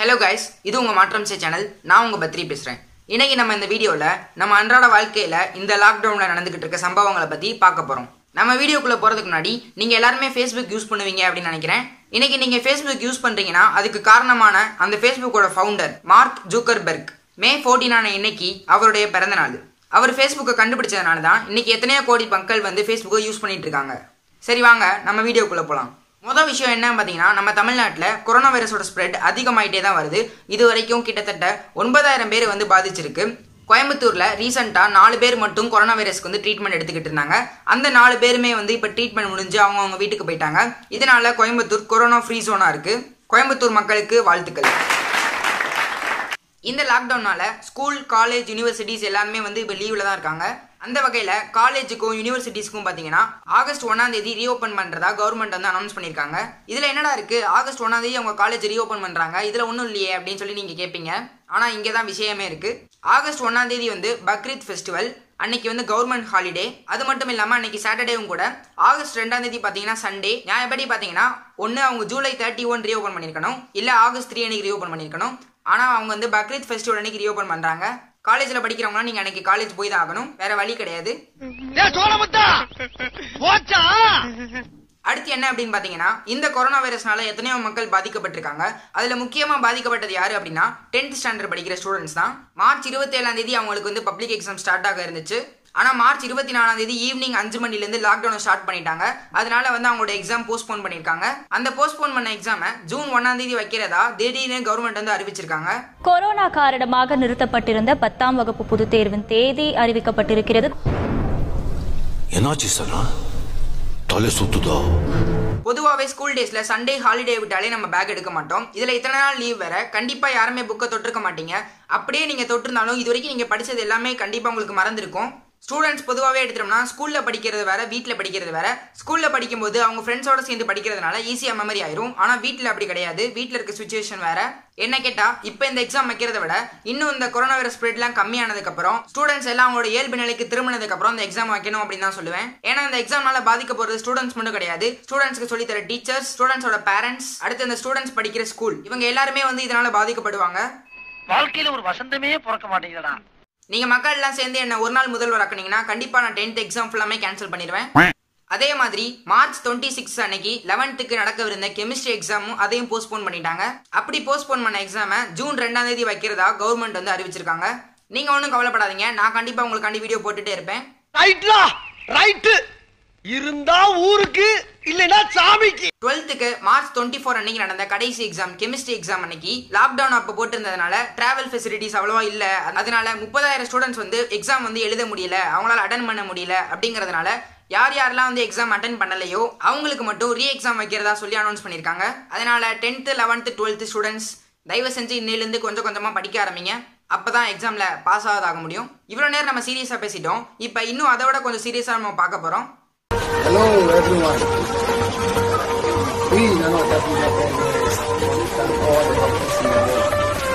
Hello guys, இது உங்கள் மாற்றம் சேனல். நான் உங்கள் பத்ரி பேசுகிறேன். இன்றைக்கி நம்ம இந்த வீடியோவில் நம்ம அன்றாட வாழ்க்கையில் இந்த லாக்டவுனில் நடந்துக்கிட்டு இருக்க சம்பவங்களை பற்றி பார்க்க போகிறோம். நம்ம வீடியோக்குள்ளே போகிறதுக்கு முன்னாடி நீங்கள் எல்லாருமே ஃபேஸ்புக் யூஸ் பண்ணுவீங்க அப்படின்னு நினைக்கிறேன். இன்றைக்கி நீங்கள் ஃபேஸ்புக் யூஸ் பண்ணுறீங்கன்னா அதுக்கு காரணமான அந்த ஃபேஸ்புக்கோட ஃபவுண்டர் மார்க் ஜூக்கர்பெர்க் மே 14 இன்னைக்கு அவருடைய பிறந்த நாள். அவர் ஃபேஸ்புக்கை கண்டுபிடிச்சதுனால தான் இன்றைக்கி எத்தனையோ கோடி மக்கள் வந்து ஃபேஸ்புக்கை யூஸ் பண்ணிட்டு இருக்காங்க. சரி வாங்க நம்ம வீடியோக்குள்ளே போகலாம். முதல் விஷயம் என்ன பார்த்தீங்கன்னா, நம்ம தமிழ்நாட்டில் கொரோனா வைரஸோட ஸ்ப்ரெட் அதிகமாகிட்டே தான் வருது. இது வரைக்கும் கிட்டத்தட்ட 9000 பேர் வந்து பாதிச்சிருக்கு. கோயம்புத்தூரில் ரீசெண்டாக 4 பேர் மட்டும் கொரோனா வைரஸ்க்கு வந்து ட்ரீட்மெண்ட் எடுத்துக்கிட்டு இருந்தாங்க. அந்த 4 பேருமே வந்து இப்போ ட்ரீட்மெண்ட் முடிஞ்சு அவங்க வீட்டுக்கு போயிட்டாங்க. இதனால கோயம்புத்தூர் கொரோனா ஃப்ரீ ஜோனாக இருக்குது. கோயம்புத்தூர் மக்களுக்கு வாழ்த்துக்கள். இந்த லாக்டவுனால ஸ்கூல், காலேஜ், யூனிவர்சிட்டிஸ் எல்லாருமே வந்து இப்போ லீவில் தான் இருக்காங்க. அந்த வகையில் காலேஜுக்கும் யூனிவர்சிட்டிஸ்க்கும் பார்த்தீங்கன்னா ஆகஸ்ட் 1 ரீஓப்பன் பண்ணுறதா கவர்மெண்ட் வந்து அனௌன்ஸ் பண்ணியிருக்காங்க. இதில் என்னடா இருக்குது, ஆகஸ்ட் 1 அவங்க காலேஜ் ரீஓப்பன் பண்ணுறாங்க, இதில் ஒன்றும் இல்லையே அப்படின்னு சொல்லி நீங்கள் கேட்பீங்க. ஆனால் இங்கே தான் விஷயமே இருக்குது. ஆகஸ்ட் 1 வந்து பக்ரீத் ஃபெஸ்டிவல், அன்னைக்கு வந்து கவர்மெண்ட் ஹாலிடே. அது மட்டும் இல்லாமல் அன்னைக்கு சாட்டர்டேவும் கூட. ஆகஸ்ட் 2 பார்த்தீங்கன்னா சண்டே. நியாயப்படி பார்த்தீங்கன்னா ஒன்று அவங்க ஜூலை 31 ரீஓப்பன் பண்ணியிருக்கணும், இல்லை ஆகஸ்ட் 3 அன்னைக்கு ரீஓப்பன் பண்ணியிருக்கணும். ஆனால் அவங்க வந்து பக்ரீத் ஃபெஸ்டிவல் அன்னைக்கு ரீஓப்பன் பண்ணுறாங்க. காலேஜில் படிக்கிறவங்க நீங்கள் அன்னைக்கு காலேஜ் போய் தான் ஆகணும், வேற வழி கிடையாது. அடுத்து என்ன அப்படின்னு பார்த்தீங்கன்னா, இந்த கொரோனா வைரஸ்னால எத்தனையோ மக்கள் பாதிக்கப்பட்டிருக்காங்க. அதில் முக்கியமாக பாதிக்கப்பட்டது யாரு அப்படின்னா 10th ஸ்டாண்டர்ட் படிக்கிற ஸ்டூடெண்ட்ஸ் தான். மார்ச் 27 அவங்களுக்கு வந்து பப்ளிக் எக்ஸாம் ஸ்டார்ட் ஆக இருந்துச்சு. ஆனால் மார்ச் 24 ஈவினிங் 5 மணிலேருந்து லாக்டவுனை ஸ்டார்ட் பண்ணிட்டாங்க. அதனால வந்து அவங்களோட எக்ஸாம் போஸ்ட்போன் பண்ணியிருக்காங்க. அந்த போஸ்ட்போன் பண்ண எக்ஸாமை ஜூன் 1 வைக்கிறதா திடீர்னு கவர்மெண்ட் வந்து அறிவிச்சிருக்காங்க. கொரோனா காரணமாக நிறுத்தப்பட்டிருந்த 10ஆம் வகுப்பு பொதுத் தேர்வின் தேதி அறிவிக்கப்பட்டிருக்கிறது. பொதுவாகவே ஸ்கூல் டேஸ்ல சண்டே ஹாலிடே விட்டாலே நம்ம பேக் எடுக்க மாட்டோம். இதுல இத்தனை நாள் லீவ் வேற. கண்டிப்பா யாருமே புக்கை தொட்டிருக்க மாட்டீங்க. அப்படியே நீங்க தொட்டிருந்தாலும் இது வரைக்கும் நீங்க படிச்சது எல்லாமே கண்டிப்பா உங்களுக்கு மறந்துருக்கும். ஸ்டூடெண்ட்ஸ் பொதுவாகவே எடுத்துட்டோம்னா ஸ்கூலில் படிக்கிறது வேற, வீட்டில் படிக்கிறது வேற. ஸ்கூலில் படிக்கும்போது அவங்க ஃப்ரெண்ட்ஸோட சேர்ந்து படிக்கிறதுனால ஈஸியாக மெமரி ஆயிரும். ஆனால் வீட்டில் அப்படி கிடையாது. வீட்டில் இருக்க சுச்சுவேஷன் வேற. என்ன கேட்டால் இப்போ இந்த எக்ஸாம் வைக்கிறத விட இன்னும் இந்த கொரோனா வைரஸ் ஸ்ப்ரெட்லாம் கம்மியானதுக்கப்புறம் ஸ்டூடெண்ட்ஸ் எல்லாம் அவங்களோட இயல்பு நிலைக்கு திரும்பினதுக்கப்புறம் இந்த எக்ஸாம் வைக்கணும் அப்படின்னு தான் சொல்லுவேன். ஏன்னா இந்த எக்ஸாம்னால பாதிக்க போகிறது ஸ்டூடெண்ட்ஸ் மட்டும் கிடையாது. ஸ்டூடெண்ட்ஸ்க்கு சொல்லித்தர டீச்சர்ஸ், ஸ்டூடெண்ட்ஸோட பேரண்ட்ஸ், அடுத்து இந்த ஸ்டூடெண்ட்ஸ் படிக்கிற ஸ்கூல், இவங்க எல்லாருமே வந்து இதனால பாதிக்கப்படுவாங்க. வாழ்க்கையில ஒரு வசந்தமே பிறக்க மாட்டேங்குதுடா. நீங்கள் மக்கள் எல்லாம் சேர்ந்து என்ன ஒரு நாள் முதல்வர் ஆக்குனீங்கன்னா கண்டிப்பாக நான் 10th எக்ஸாம் ஃபுல்லாமே கேன்சல் பண்ணிடுவேன். அதே மாதிரி மார்ச் 26 அன்னைக்கு 11th நடக்கவிருந்த கெமிஸ்ட்ரி எக்ஸாமும் அதையும் போஸ்ட்போன் பண்ணிட்டாங்க. அப்படி போஸ்ட்போன் பண்ண எக்ஸாமை ஜூன் 2 வைக்கிறதா கவர்மெண்ட் வந்து அறிவிச்சிருக்காங்க. நீங்கள் ஒன்றும் கவலைப்படாதீங்க, நான் கண்டிப்பாக உங்களுக்காண்டி வீடியோ போட்டுட்டே இருப்பேன். இருந்தா ஊருக்கு இல்லனா சாமிக்கு. 12th மார்ச் 24 அன்னைக்கு நடந்த கடைசி எக்ஸாம் கெமிஸ்ட்ரி எக்ஸாம் அன்னைக்கு லாக்டவுன் அப்போ போட்டிருந்ததுனால டிராவல் ஃபெசிலிட்டிஸ் அவ்வளவா இல்ல. அதனால 30,000 ஸ்டூடெண்ட்ஸ் வந்து எக்ஸாம் வந்து எழுத முடியல, அவங்களால அட்டன் பண்ண முடியல. அப்படிங்கறதுனால யாரெல்லாம் வந்து எக்ஸாம் அட்டன் பண்ணலையோ அவங்களுக்கு மட்டும் ரீ எக்ஸாம் வைக்கிறதா சொல்லி அனௌன்ஸ் பண்ணிருக்காங்க. அதனால 10th 11th 12th ஸ்டூடெண்ட்ஸ் தயவு செஞ்சு இன்னிலிருந்து கொஞ்சம் கொஞ்சமா படிக்க ஆரம்பிங்க. அப்பதான் எக்ஸாம்ல பாஸ் ஆக முடியும். இவ்வளவு நேரம் நம்ம சீரியஸா பேசிட்டோம். இப்போ இன்னும் அதை விட கொஞ்சம் சீரியஸா நம்ம பார்க்க போறோம். Hello everyone. Please, I know that we have always understand all the helpers in the world.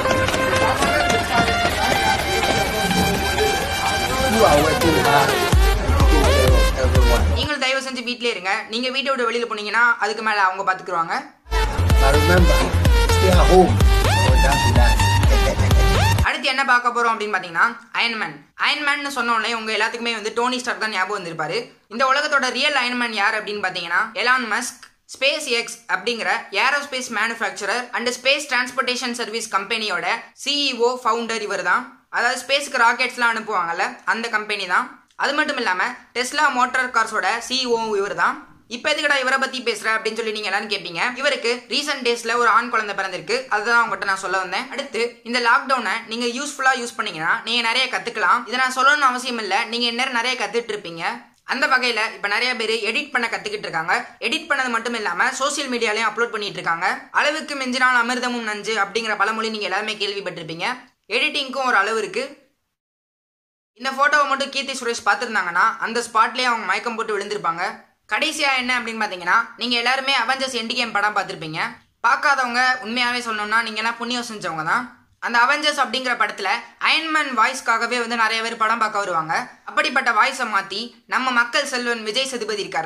You are working hard to take care of everyone. நீங்கள் தயவு செஞ்சு வீட்டிலே இருங்க. நீங்க வீட்டை விட்டு வெளியில போனீங்கன்னா அதுக்கு மேல அவங்க பாத்துக்குவாங்க. Now remember, stay at home or don't be that. அடுத்து என்ன பார்க்க போறோம் அப்படின்னு பாத்தீங்கன்னா அயன்மேன் சொன்ன உடனே உங்க எல்லாத்துக்குமே வந்து டோனி ஸ்டார்க் தான் ஞாபகம் வந்திருப்பாரு. இந்த உலகத்தோட ரியல் அயன்மேன் யார் அப்படின்னு பாத்தீங்கன்னா எலான் மஸ்க். ஸ்பேஸ் எக்ஸ் அப்படிங்கிற aerospace manufacturer and space transportation service கம்பெனியோட சிஇஓ ஃபவுண்டர் இவர் தான். அதாவது ஸ்பேஸ்க்கு ராக்கெட்ஸ்லாம் அனுப்புவாங்கல்ல, அந்த கம்பெனி தான். அது மட்டும் இல்லாம டெஸ்லா மோட்டார் கார்ஸோட சிஇஓ இவர் தான். இப்போ எதுக்கடா இவரை பத்தி பேசுற அப்படின்னு சொல்லி நீங்க எல்லாரும் கேட்பீங்க. இவருக்கு ரீசெண்ட் டேஸ்ல ஒரு ஆண் குழந்தை பிறந்திருக்கு. அதுதான் உங்ககிட்ட நான் சொல்ல வந்தேன். அடுத்து இந்த லாக்டவுனை நீங்க யூஸ்ஃபுல்லா யூஸ் பண்ணீங்கன்னா நீங்க நிறைய கத்துக்கலாம். இதை நான் சொல்லணும்னு அவசியம் இல்லை, நீங்க நேரம் நிறைய கத்துட்டு இருப்பீங்க. அந்த வகையில இப்ப நிறைய பேர் எடிட் பண்ண கத்துக்கிட்டு இருக்காங்க. எடிட் பண்ணது மட்டும் இல்லாம சோசியல் மீடியாலையும் அப்லோட் பண்ணிட்டு இருக்காங்க. அளவுக்கு மிஞ்சினால் அமிர்தமும் நஞ்சு அப்படிங்கிற பழமொழி நீங்க எல்லாருமே கேள்விப்பட்டிருப்பீங்க. எடிட்டிங்க்கும் ஒரு அளவு இருக்கு. இந்த போட்டோவை மட்டும் கீர்த்தி சுரேஷ் பார்த்துருந்தாங்கன்னா அந்த ஸ்பாட்லயே அவங்க மயக்கம் போட்டு விழுந்திருப்பாங்க. கடைசியா என்ன அப்படின்னு பாத்தீங்கன்னா, நீங்க எல்லாருமே அவெஞ்சர்ஸ் எண்ட் கேம் படம் பார்த்திருப்பீங்க. பார்க்காதவங்க உண்மையாவே சொல்லணும்னா நீங்க எல்லாம் புண்ணியம் செஞ்சவங்க தான். அந்த அவெஞ்சர்ஸ் அப்படிங்கிற படத்துல அயன்மேன் வாய்ஸ்க்காகவே வந்து நிறைய பேர் படம் பார்க்க வருவாங்க. அப்படிப்பட்ட வாய்ஸை மாத்தி நம்ம மக்கள் செல்வன் விஜய் சேதுபதி இருக்கார்ல,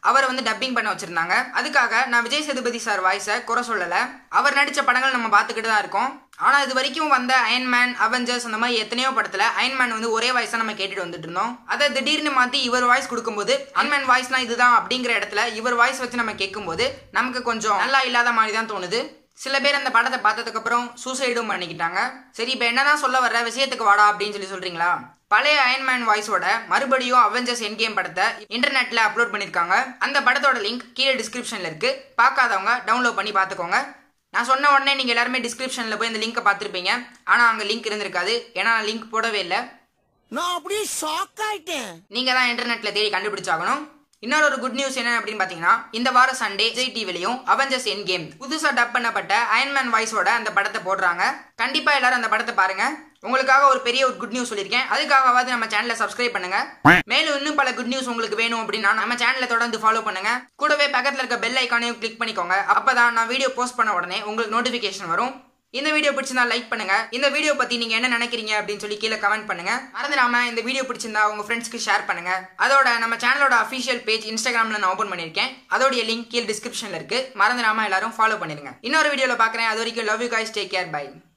அவரை வந்து டப்பிங் பண்ண வச்சிருந்தாங்க. அதுக்காக நான் விஜய் சேதுபதி சார் வாய்ஸை குறை சொல்லலை. அவர் நடித்த படங்கள் நம்ம பார்த்துக்கிட்டு தான் இருக்கோம். ஆனால் இது வரைக்கும் வந்த அயன்மேன், அவெஞ்சர்ஸ் அந்த மாதிரி எத்தனையோ படத்தில் அயன்மேன் வந்து ஒரே வாய்ஸாக நம்ம கேட்டுட்டு வந்துட்டு இருந்தோம். அதை திடீர்னு மாற்றி இவர் வாய்ஸ் கொடுக்கும்போது அயன்மேன் வாய்ஸ்னா இதுதான் அப்படிங்கிற இடத்துல இவர் வாய்ஸ் வச்சு நம்ம கேட்கும்போது நமக்கு கொஞ்சம் நல்லா இல்லாத மாதிரி தான் தோணுது. சில பேர் அந்த படத்தை பார்த்ததுக்கு அப்புறம் சூசைடும் பண்ணிக்கிட்டாங்க. சரி, இப்போ என்னதான் சொல்ல வர்ற, விஷயத்துக்கு வாடா அப்படின்னு சொல்றீங்களா? பழைய அயன்மேன் வாய்ஸோட மறுபடியும் அவெஞ்சர்ஸ் எண்ட் கேம் படத்தை இன்டர்நெட்ல அப்லோட் பண்ணிருக்காங்க. அந்த படத்தோட லிங்க் கீழே டிஸ்கிரிப்ஷன்ல இருக்கு. பார்க்காதவங்க டவுன்லோட் பண்ணி பார்த்துக்கோங்க. நான் சொன்ன உடனே நீங்க எல்லாருமே டிஸ்கிரிப்ஷன்ல போய் இந்த லிங்கை பார்த்துருப்பீங்க. ஆனா அங்க லிங்க் இருந்திருக்காது. ஏன்னா நான் லிங்க் போடவே இல்லை. நான் அப்படியே ஷாக் ஆயிட்டேன். நீங்க தான் இன்டர்நெட்ல தேடி கண்டுபிடிச்சாகணும். இன்னொரு குட் நியூஸ் என்ன அப்படின்னு பாத்தீங்கன்னா, இந்த வார சண்டே விஜய் டிவிலையும் அவெஞ்சர்ஸ் எண்ட் கேம் புதுசா டப் பண்ணப்பட்ட அயன்மேன் வாய்ஸோட அந்த படத்தை போடுறாங்க. கண்டிப்பா எல்லாரும் அந்த படத்தை பாருங்க. உங்களுக்காக ஒரு பெரிய குட் நியூஸ் சொல்லியிருக்கேன். அதுக்காகவாது நம்ம சேனலை சப்ஸ்கிரைப் பண்ணுங்க. மேலும் இன்னும் பல குட் நியூஸ் உங்களுக்கு வேணும் அப்படின்னா நம்ம சேனலை தொடர்ந்து ஃபாலோ பண்ணுங்க. கூடவே பக்கத்துல இருக்க பெல் ஐக்கானையும் கிளிக் பண்ணிக்கோங்க. அப்பதான் நான் வீடியோ போஸ்ட் பண்ண உடனே உங்களுக்கு நோட்டிபிகேஷன் வரும். இந்த வீடியோ பிடிச்சிருந்தா லைக் பண்ணுங்க. இந்த வீடியோ பத்தி நீங்க என்ன நினைக்கிறீங்க அப்படின்னு சொல்லி கீழே கமெண்ட் பண்ணுங்க. மறந்துடாம இந்த வீடியோ பிடிச்சிருந்தா உங்க ஃப்ரெண்ட்ஸ்க்கு ஷேர் பண்ணுங்க. அதோட நம்ம சேனலோட அஃபிஷியல் பேஜ் இன்ஸ்டாகிராம்ல நான் ஓபன் பண்ணிருக்கேன். அதோட லிங்க் கீழே டிஸ்கிரிப்ஷன்ல இருக்கு. மறந்துடாம எல்லாரும் ஃபாலோ பண்ணிருங்க. இன்னொரு வீடியோல பாக்குறேன். அது வரைக்கும் love you guys, take care, by.